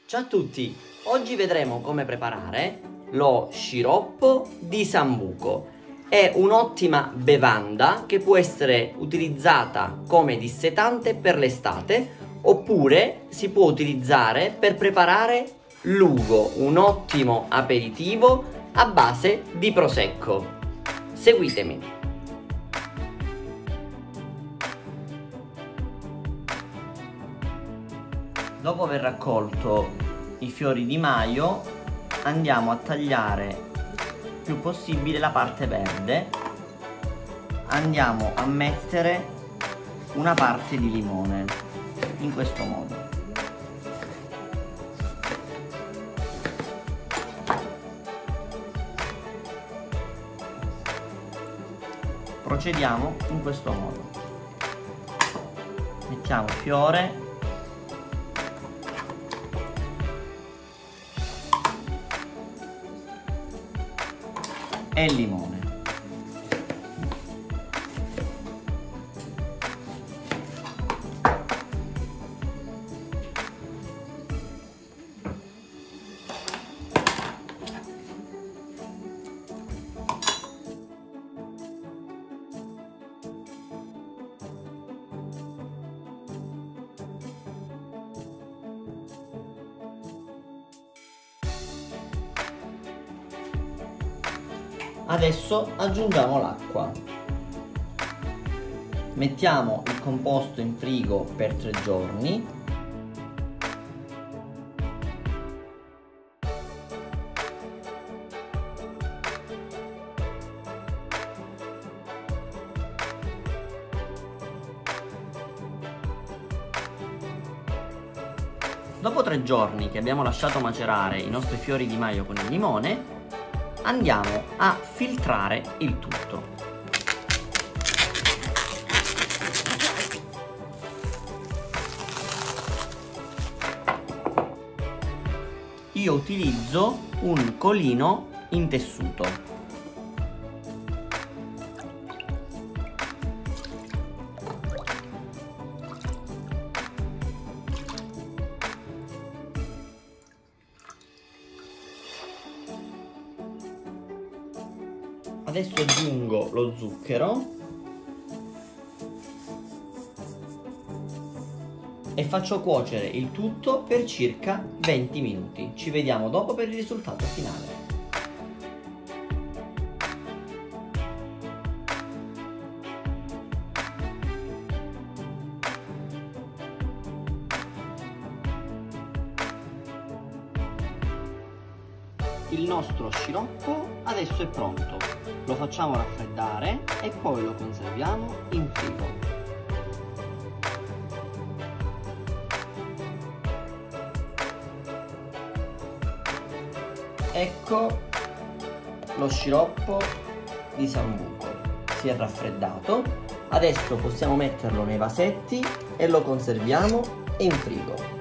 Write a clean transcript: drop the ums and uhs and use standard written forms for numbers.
Ciao a tutti, oggi vedremo come preparare lo sciroppo di sambuco. È un'ottima bevanda che può essere utilizzata come dissetante per l'estate oppure si può utilizzare per preparare l'ugo, un ottimo aperitivo a base di prosecco. Seguitemi. Dopo aver raccolto i fiori di maio, andiamo a tagliare il più possibile la parte verde. Andiamo a mettere una parte di limone, in questo modo. Procediamo in questo modo. Mettiamo il fiore e il limone. Adesso aggiungiamo l'acqua. Mettiamo il composto in frigo per 3 giorni. Dopo 3 giorni che abbiamo lasciato macerare i nostri fiori di maio con il limone, andiamo a filtrare il tutto. Io utilizzo un colino in tessuto. Adesso aggiungo lo zucchero e faccio cuocere il tutto per circa 20 minuti. Ci vediamo dopo per il risultato finale. Il nostro sciroppo adesso è pronto. Lo facciamo raffreddare e poi lo conserviamo in frigo. Ecco lo sciroppo di sambuco. Si è raffreddato. Adesso possiamo metterlo nei vasetti e lo conserviamo in frigo.